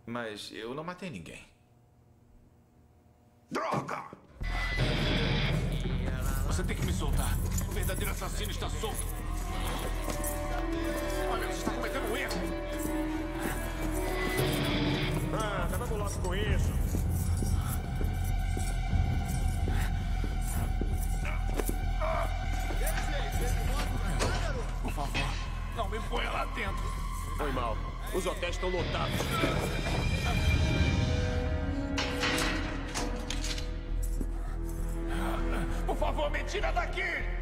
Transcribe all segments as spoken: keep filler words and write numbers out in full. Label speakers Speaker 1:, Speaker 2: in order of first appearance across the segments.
Speaker 1: Mas eu não matei ninguém.
Speaker 2: Droga! Você tem que me soltar. O verdadeiro assassino está solto. Olha, você está cometendo um erro.
Speaker 3: Ah, vamos logo com isso.
Speaker 2: Por favor, não me ponha lá dentro.
Speaker 3: Foi mal. Os hotéis estão lotados.
Speaker 2: Por favor, me tira daqui!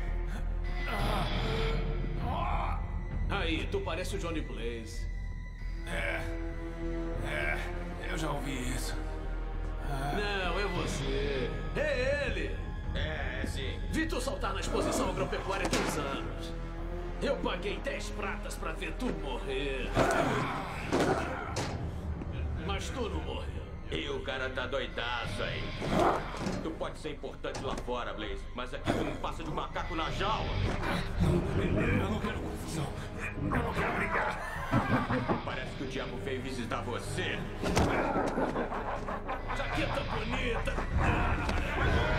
Speaker 4: Aí, tu parece o Johnny Blaze.
Speaker 2: É. É. Eu já ouvi isso.
Speaker 4: Não, é você. É ele!
Speaker 1: É, sim.
Speaker 4: Vi tu saltar na exposição agropecuária dos anos. Eu paguei dez pratas pra ver tu morrer. Mas tu não morreu.
Speaker 5: E o cara tá doidaço aí. Tu pode ser importante lá fora, Blaze, mas aqui tu não passa de um macaco na jaula.
Speaker 2: Eu não quero confusão. Eu não quero brigar.
Speaker 5: Parece que o diabo veio visitar você.
Speaker 4: Jaqueta bonita.